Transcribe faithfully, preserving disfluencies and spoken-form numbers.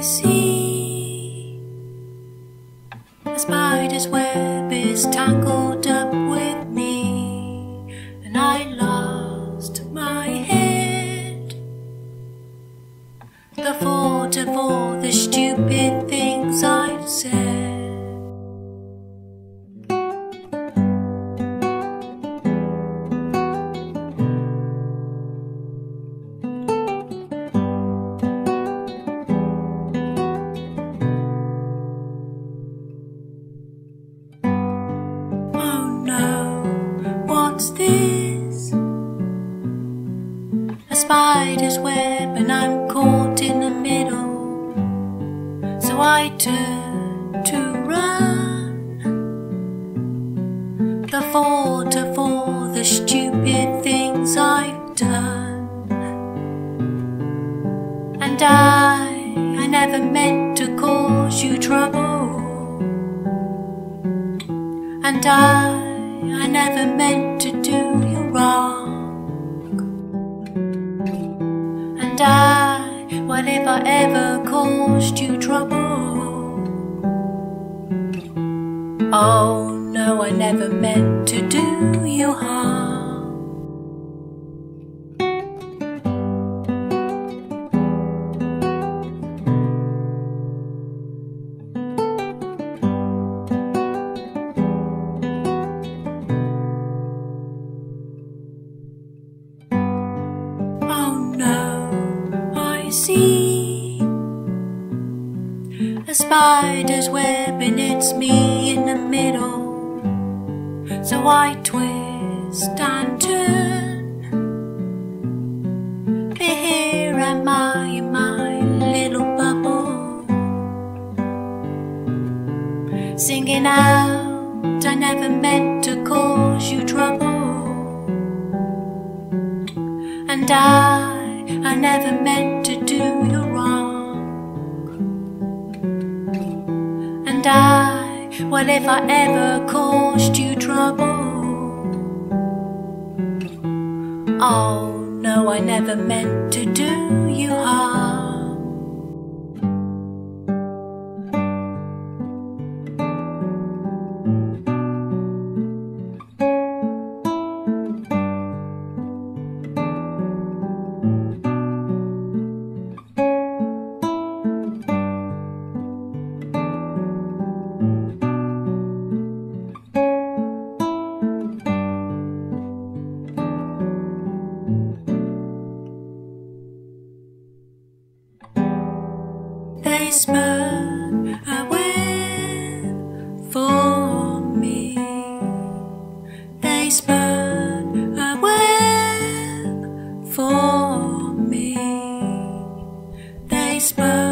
see a spider's web is tangled up with me, and I lost my head. The thought of all the stupid things I've said. What's this? A spider's web, and I'm caught in the middle. So I turn to run. The thought of all the stupid things I've done. And I, I never meant to cause you trouble. And I I never meant to do you wrong. And I, what if I ever caused you trouble? Oh no, I never meant to do you harm. See a spider's web, and it's me in the middle. So I twist and turn. Here am I in my little bubble, singing out, I never meant to cause you trouble. And I I never meant to do you wrong. And I, what if I ever caused you trouble? Oh no, I never meant to do you harm. They spun a web for me. They spun a web for me. They spun